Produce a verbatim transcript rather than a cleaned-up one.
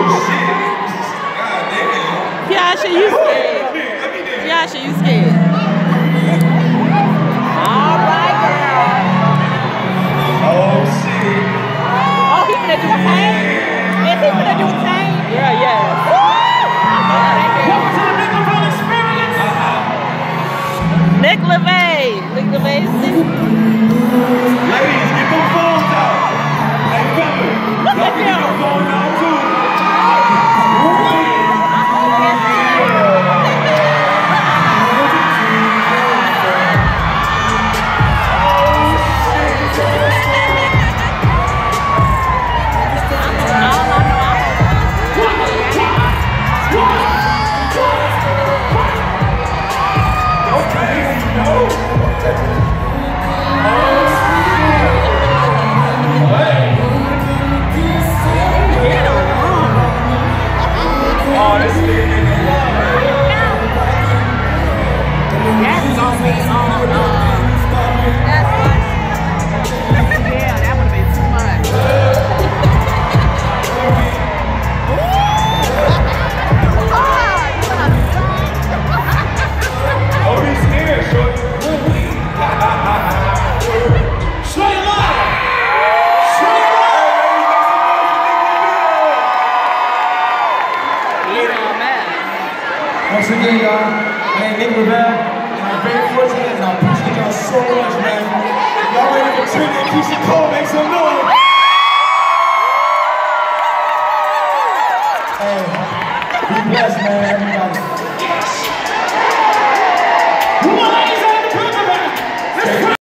Kiasha, you scared. Kiasha, you scared. All right, girl. Oh, shit. Oh, he finna do a tang? Is he finna do a tang? Girl, yes. Welcome to the Nick LaVey experience. Nick LaVey. Nick LaVey. Ladies, get them phones out. Hey, fellas. Look at Get them them. phones out, too. Once again, y'all, my name is Nick LaVey, and I'm very fortunate, and I appreciate y'all so much, man. Y'all ready for Trinity and Keisha Cole? Make some noise!